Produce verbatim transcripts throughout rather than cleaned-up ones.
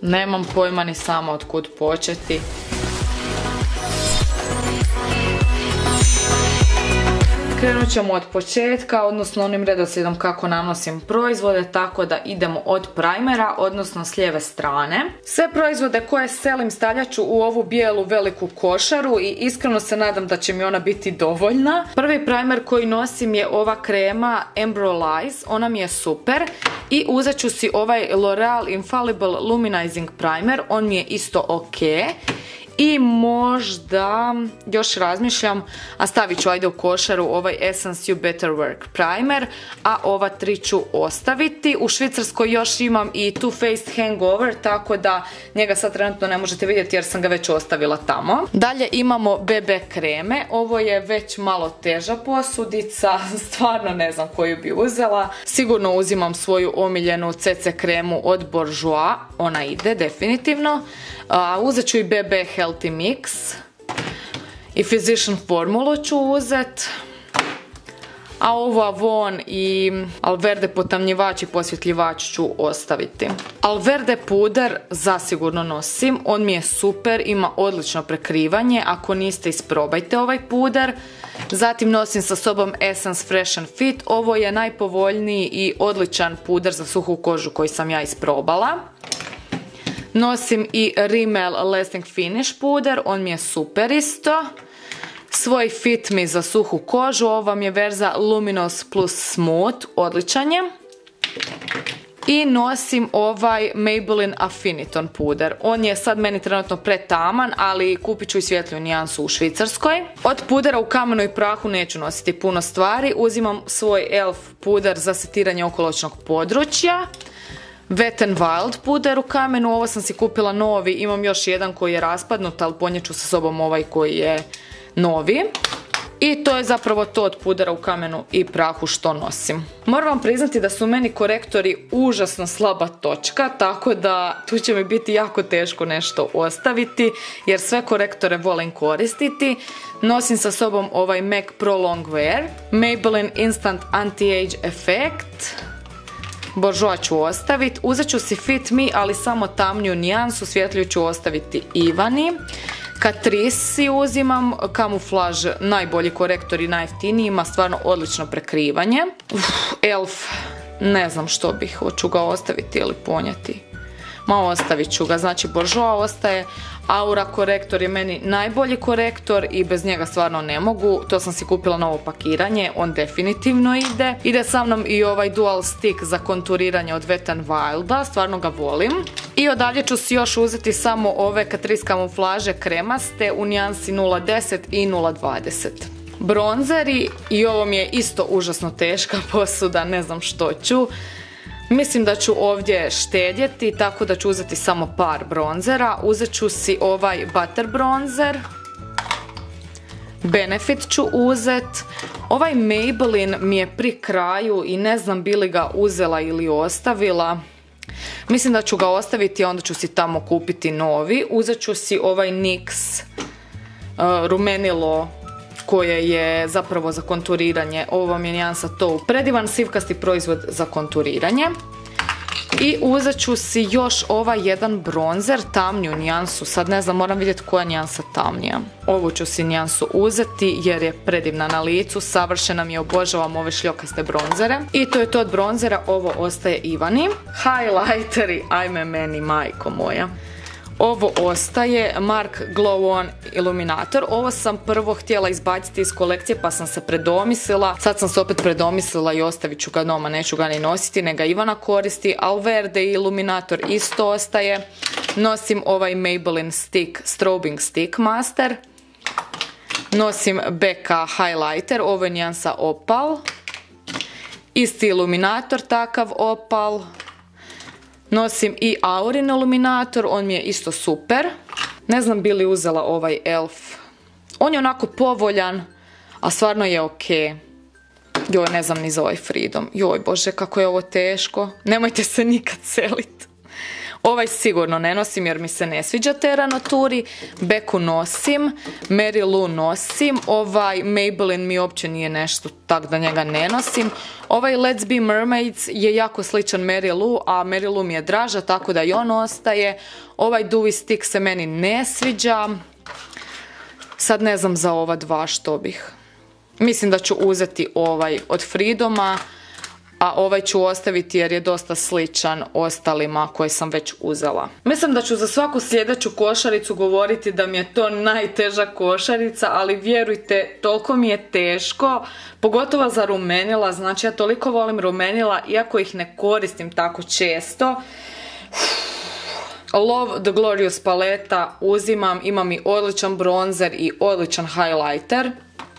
Nemam pojma ni sama od kud početi. Krenut ćemo od početka, odnosno onim redoslijedom kako nanosim proizvode, tako da idemo od primera, odnosno s lijeve strane. Sve proizvode koje selim stavljat ću u ovu bijelu veliku košaru i iskreno se nadam da će mi ona biti dovoljna. Prvi primer koji nosim je ova krema Embryolize, ona mi je super. I uzet ću si ovaj L'Oreal Infallible Luminizing Primer, on mi je isto ok. I možda još razmišljam, a stavit ću ajde u košaru ovaj Essence You Better Work Primer, a ova tri ću ostaviti. U Švicarskoj još imam i Too Faced Hangover, tako da njega sad trenutno ne možete vidjeti jer sam ga već ostavila tamo. Dalje imamo be be kreme, ovo je već malo teža posudica, stvarno ne znam koju bi uzela. Sigurno uzimam svoju omiljenu ce ce kremu od Bourjois, ona ide definitivno. Uh, uzet ću i be be Healthy Mix i Physician formulu ću uzet, a ovo Avon i Alverde potamnjivač i posvjetljivač ću ostaviti. Alverde puder zasigurno nosim, on mi je super, ima odlično prekrivanje, ako niste isprobajte ovaj puder. Zatim nosim sa sobom Essence Fresh and Fit, ovo je najpovoljniji i odličan puder za suhu kožu koji sam ja isprobala. Nosim i Rimmel Lasting Finish puder, on mi je super isto. Svoj Fit Me za suhu kožu, ovo vam je verza Luminous plus Smooth, odličan je. I nosim ovaj Maybelline Affiniton puder. On je sad meni trenutno pretaman, ali kupit ću i svjetliju nijansu u Švicarskoj. Od pudera u kamenu i prahu neću nositi puno stvari. Uzimam svoj e el ef puder za setiranje okoločnog područja. Wet n Wild puder u kamenu, ovo sam si kupila novi, imam još jedan koji je raspadnut, ali ponijet ću sa sobom ovaj koji je novi. I to je zapravo to od pudera u kamenu i prahu što nosim. Moram vam priznati da su meni korektori užasno slaba točka, tako da tu će mi biti jako teško nešto ostaviti, jer sve korektore volim koristiti. Nosim sa sobom ovaj MAC Pro Longwear, Maybelline Instant Anti-Age Effect, Bourjois ću ostaviti, uzet ću si Fit Me, ali samo tamniju nijansu, svjetliju ću ostaviti Ivani. Catrice si uzimam, kamuflaž, najbolji korektor i najjeftiniji, ima stvarno odlično prekrivanje. Uf, e el ef, ne znam što bih, hoću ga ostaviti ili ponijeti. Ma ostavit ću ga, znači Bourjois ostaje. Aura korektor je meni najbolji korektor i bez njega stvarno ne mogu. To sam si kupila novo pakiranje, on definitivno ide. Ide sa mnom i ovaj dual stick za konturiranje od Wet n Wilda, stvarno ga volim. I odavdje ću si još uzeti samo ove Catrice kamuflaže kremaste u nijansi nula deset i nula dvadeset. Bronzeri, i ovo mi je isto užasno teška posuda, ne znam što ću. Mislim da ću ovdje štedjeti, tako da ću uzeti samo par bronzera. Uzet ću si ovaj Butter bronzer. Benefit ću uzet. Ovaj Maybelline mi je pri kraju i ne znam bi li ga uzela ili ostavila. Mislim da ću ga ostaviti, a onda ću si tamo kupiti novi. Uzet ću si ovaj N Y X uh, rumenilo koje je zapravo za konturiranje. Ovo vam je nijansa Taupe. Predivan sivkasti proizvod za konturiranje. I uzet ću si još ovaj jedan bronzer, tamniju nijansu. Sad ne znam, moram vidjeti koja nijansa tamnija. Ovu ću si nijansu uzeti jer je predivna na licu. Savršena mi je, obožavam ove šljokaste bronzere. I to je to od bronzera, ovo ostaje Ivani. Highlighteri, ajme meni majko moja. Ovo ostaje Mark Glow On Illuminator. Ovo sam prvo htjela izbaciti iz kolekcije pa sam se predomislila. Sad sam se opet predomislila i ostavit ću ga doma, neću ga ni nositi, nego Ivana koristi. Alverde Illuminator isto ostaje. Nosim ovaj Maybelline Stick Strobing Stick Master. Nosim be ka Highlighter, ovo je nijansa Opal. Isti Illuminator, takav Opal. Nosim i Aurin Illuminator, on mi je isto super. Ne znam bi li uzela ovaj e el ef. On je onako povoljan, a stvarno je ok. Joj, ne znam ni za ovaj Freedom. Joj, bože, kako je ovo teško. Nemojte se nikad seliti. Ovaj sigurno ne nosim jer mi se ne sviđa Terra Noturi. Beku nosim, Mary Lou nosim, ovaj Maybelline mi uopće nije nešto, tak da njega ne nosim. Ovaj Let's Be Mermaids je jako sličan Mary Lou, a Mary Lou mi je draža, tako da i on ostaje. Ovaj Dewy Stick se meni ne sviđa. Sad ne znam za ova dva što bih. Mislim da ću uzeti ovaj od Freedoma, a ovaj ću ostaviti jer je dosta sličan ostalima koje sam već uzela. Mislim da ću za svaku sljedeću košaricu govoriti da mi je to najteža košarica, ali vjerujte, toliko mi je teško, pogotovo za rumenila, znači ja toliko volim rumenila, iako ih ne koristim tako često. Love the Glorious paleta uzimam, imam i odličan bronzer i odličan highlighter.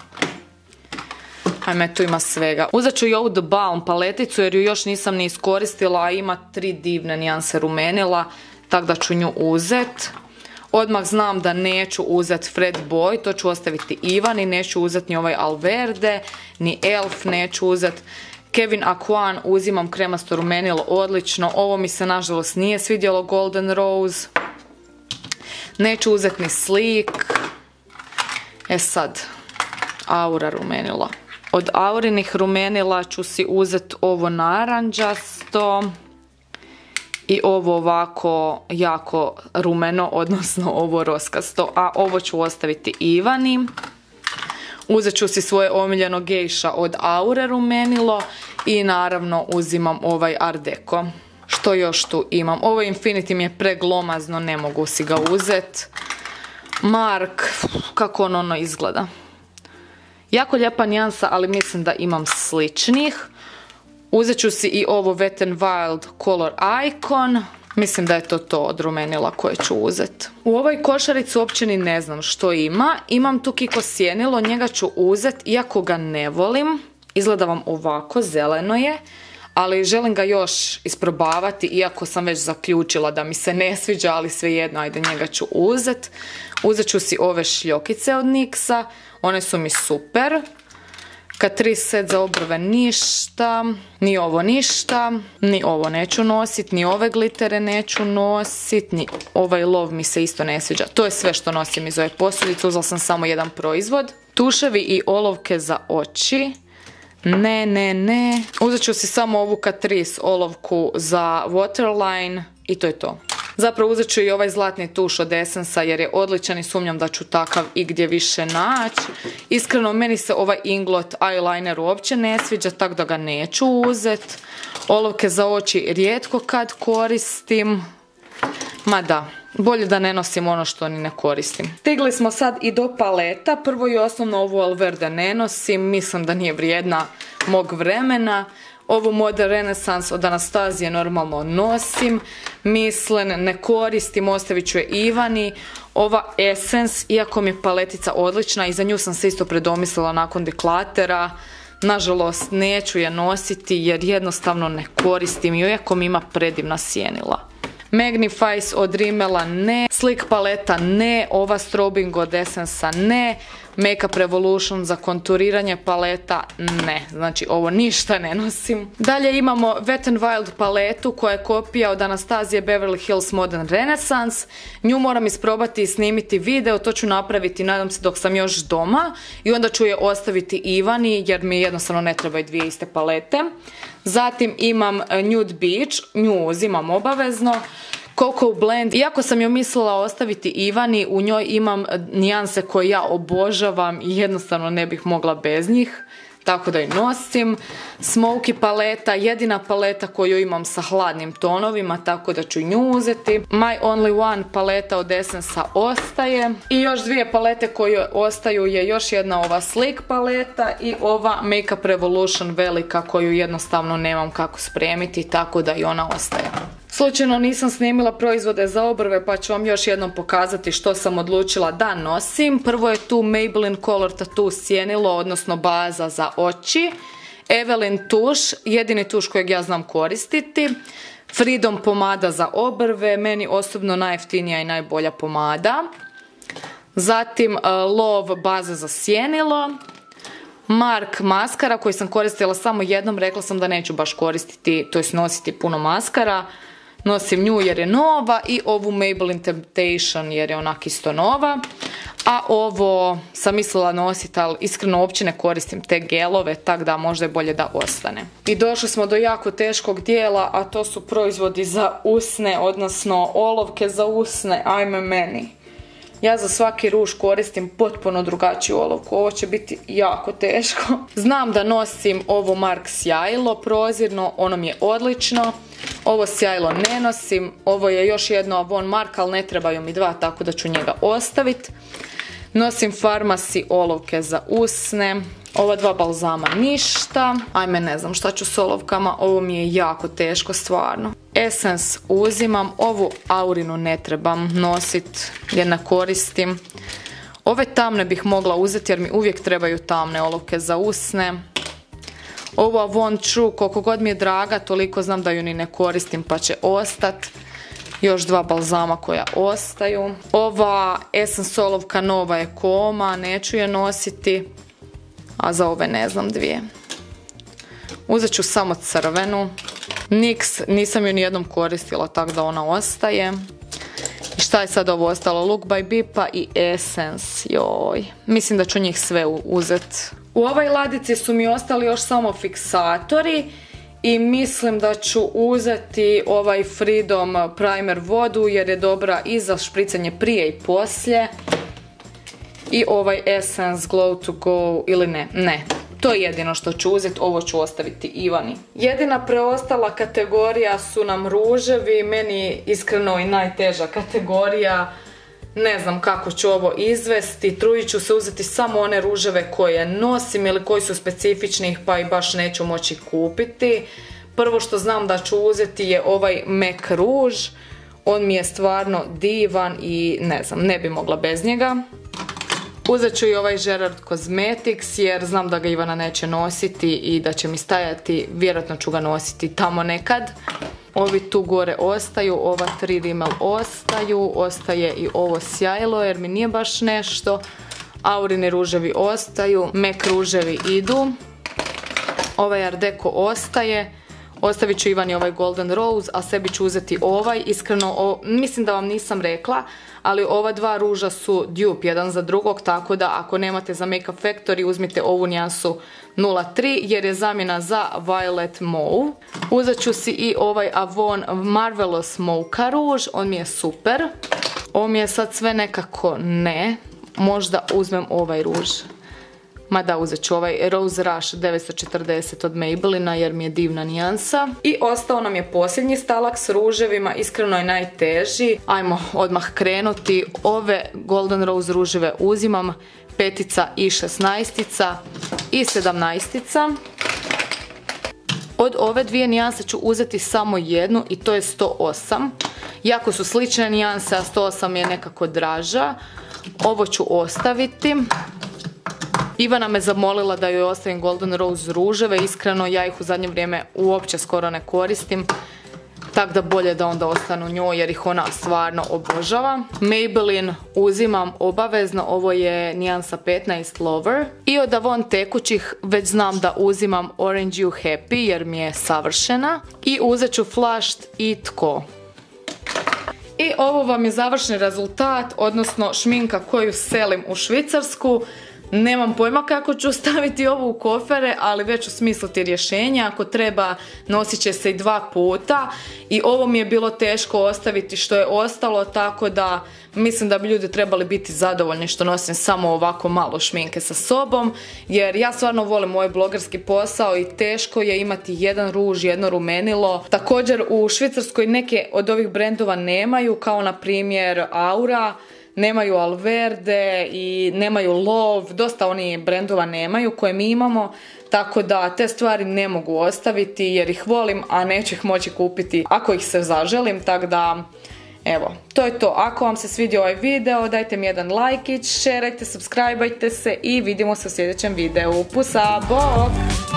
Ajme, tu ima svega. Uzet ću i ovu The Balm paleticu jer ju još nisam ni iskoristila, a ima tri divne nijanse rumenila, tako da ću nju uzet. Odmah znam da neću uzet Fred Boy, to ću ostaviti Ivani, neću uzet ni ovaj Alverde, ni Elf neću uzet. Kevin Aquan uzimam kremasto rumenilo, odlično. Ovo mi se nažalost nije svidjelo, Golden Rose. Neću uzet ni Sleek. E sad, Aura rumenila. Od Aurinih rumenila ću si uzeti ovo naranđasto i ovo ovako jako rumeno, odnosno ovo roskasto, a ovo ću ostaviti Ivani. Uzet ću si svoje omiljeno gejša od Aure rumenilo i naravno uzimam ovaj Art Deco. Što još tu imam? Ovo Infinity mi je preglomazno, ne mogu si ga uzeti. Mark, kako on ono izgleda. Jako lijepa nijansa, ali mislim da imam sličnih. Uzet ću si i ovo Wet n Wild Color Icon. Mislim da je to to od rumenila koje ću uzeti. U ovoj košarici uopće ni ne znam što ima. Imam tu Kiko sjenilo, njega ću uzeti, iako ga ne volim. Izgleda vam ovako, zeleno je. Ali želim ga još isprobavati, iako sam već zaključila da mi se ne sviđa, ali svejedno, ajde njega ću uzeti. Uzet ću si ove šljokice od Nixa, one su mi super. Catrice set za obrve ništa, ni ovo ništa, ni ovo neću nositi, ni ove glitere neću nositi, ni ovaj Love mi se isto ne sviđa. To je sve što nosim iz ove posudice, uzela sam samo jedan proizvod. Tuševi i olovke za oči. Ne, ne, ne. Uzet ću si samo ovu Catrice olovku za waterline i to je to. Zapravo uzet ću i ovaj zlatni tuš od Essence-a jer je odličan i sumnjam da ću takav igdje više naći. Iskreno, meni se ovaj Inglot eyeliner uopće ne sviđa, tako da ga neću uzeti. Olovke za oči rijetko kad koristim. Ma da, bolje da ne nosim ono što ni ne koristim. Stigli smo sad i do paleta. Prvo i osnovno ovu Alverde ne nosim, mislim da nije vrijedna mog vremena. Ovu Modern Renaissance od Anastazije normalno nosim, mislim ne koristim, ostavit ću je Ivani. Ova Essence, iako mi je paletica odlična i za nju sam se isto predomislila nakon deklatera, nažalost neću je nositi jer jednostavno ne koristim, iako mi ima predivna sjenila. Magnifies od Rimmela ne, Slick paleta ne, ova Strobing od Essence-a ne, Makeup Revolution za konturiranje paleta ne, znači ovo ništa ne nosim. Dalje imamo Wet n Wild paletu koja je kopija od Anastazije Beverly Hills Modern Renaissance. Nju moram isprobati i snimiti video, to ću napraviti nadam se dok sam još doma i onda ću je ostaviti Ivani jer mi jednostavno ne trebaju dvije iste palete. Zatim imam Nude Beach, nju uzimam obavezno. Cocoa Blend, iako sam ju mislila ostaviti Ivani, u njoj imam nijanse koje ja obožavam i jednostavno ne bih mogla bez njih, tako da ju nosim. Smoky paleta, jedina paleta koju imam sa hladnim tonovima, tako da ću nju uzeti. My Only One paleta od Essence-a ostaje. I još dvije palete koje ostaju je još jedna ova Sleek paleta i ova Makeup Revolution velika koju jednostavno nemam kako spremiti, tako da i ona ostaje. Slučajno nisam snimila proizvode za obrve pa ću vam još jednom pokazati što sam odlučila da nosim. Prvo je tu Maybelline Color Tattoo sjenilo, odnosno baza za oči. Evelyn tuš, jedini tuš kojeg ja znam koristiti. Freedom pomada za obrve, meni osobno najjeftinija i najbolja pomada. Zatim uh, Love baza za sjenilo. Mark maskara koji sam koristila samo jednom, rekla sam da neću baš koristiti, to jest nositi puno maskara. Nosim nju jer je nova i ovu Maybelline Temptation jer je onak isto nova. A ovo sam mislila nositi, ali iskreno uopće ne koristim te gelove, tako da možda je bolje da ostane. I došli smo do jako teškog dijela, a to su proizvodi za usne, odnosno olovke za usne, ajme meni. Ja za svaki ruž koristim potpuno drugačiju olovku, ovo će biti jako teško. Znam da nosim ovo Mark sjajilo prozirno, ono mi je odlično. Ovo sjajilo ne nosim, ovo je još jedno Avon Mark, ali ne trebaju mi dva, tako da ću njega ostaviti. Nosim Farmacy olovke za usne, ova dva balzama ništa, ajme ne znam šta ću s olovkama, ovo mi je jako teško stvarno. Essence uzimam, ovu Aurinu ne trebam nosit jer ne koristim. Ove tamne bih mogla uzeti jer mi uvijek trebaju tamne olovke za usne. Ovo Avon True, koliko god mi je draga, toliko znam da ju ni ne koristim pa će ostat. Još dva balzama koja ostaju. Ova Essence olovka nova je Koma, neću je nositi. A za ove ne znam dvije. Uzet ću samo crvenu. Nix, nisam ju nijednom koristila, tako da ona ostaje. I šta je sad ovo ostalo? Look by Bipa i Essence. Joj. Mislim da ću njih sve uzet. U ovoj ladici su mi ostali još samo fiksatori. I mislim da ću uzeti ovaj Freedom primer vodu jer je dobra i za špricanje prije i poslije. I ovaj Essence Glow to Go ili ne, ne. To je jedino što ću uzeti, ovo ću ostaviti Ivani. Jedina preostala kategorija su nam ruževi, meni iskreno i najteža kategorija. Ne znam kako ću ovo izvesti, trudit ću se uzeti samo one ruževe koje nosim ili koji su specifični pa i baš neću moći kupiti. Prvo što znam da ću uzeti je ovaj MAC ruž, on mi je stvarno divan i ne znam, ne bi mogla bez njega. Uzet ću i ovaj Gerard Cosmetics jer znam da ga Ivana neće nositi i da će mi stajati, vjerojatno ću ga nositi tamo nekad. Ovi tu gore ostaju, ova tri rimel ostaju, ostaje i ovo sjajilo jer mi nije baš nešto. Aurini ruževi ostaju, MAC ruževi idu. Ovaj Art Deco ostaje. Ostavit ću Ivani ovaj Golden Rose, a sebi ću uzeti ovaj. Iskreno, o, mislim da vam nisam rekla, ali ova dva ruža su dupe jedan za drugog, tako da ako nemate za Makeup Factory, uzmite ovu nijansu nula tri jer je zamjena za Violet Mauve. Uzet ću si i ovaj Avon Marvelous Mocha ruž, on mi je super. Ovo mi je sad sve nekako ne, možda uzmem ovaj ruž. Ma da, uzet ću ovaj Rose Rush devetsto četrdeset od Maybellina jer mi je divna nijansa. I ostao nam je posljednji stalak s ruževima, iskreno je najteži. Ajmo odmah krenuti. Ove Golden Rose ruževe uzimam, petica i šesnaestica i sedamnaestica. Od ove dvije nijanse ću uzeti samo jednu i to je sto osam. Jako su slične nijanse, a sto osam je nekako draža. Ovo ću ostaviti. Ivana me zamolila da joj ostavim Golden Rose ruževe, iskreno ja ih u zadnje vrijeme uopće skoro ne koristim, tako da bolje da onda ostanu njoj jer ih ona stvarno obožava. Maybelline uzimam obavezno, ovo je nijansa petnaest Lover. I od Avon tekućih već znam da uzimam Orange You Happy jer mi je savršena. I uzet ću Flushed i Tko. I ovo vam je završni rezultat, odnosno šminka koju selim u Švicarsku. Nemam pojma kako ću staviti ovo u kofere, ali već ću smisliti rješenja. Ako treba, nosit će se i dva puta. I ovo mi je bilo teško ostaviti što je ostalo, tako da mislim da bi ljudi trebali biti zadovoljni što nosim samo ovako malo šminke sa sobom. Jer ja stvarno volim ovaj blogerski posao i teško je imati jedan ruž, jedno rumenilo. Također u Švicarskoj neke od ovih brendova nemaju, kao na primjer Aura. Nemaju Alverde i nemaju Love, dosta oni brendova nemaju koje mi imamo, tako da te stvari ne mogu ostaviti jer ih volim, a neću ih moći kupiti ako ih se zaželim, tako da evo, to je to. Ako vam se svidio ovaj video, dajte mi jedan lajkić, šerajte, subscribeajte se i vidimo se u sljedećem videu. Pusa, bok!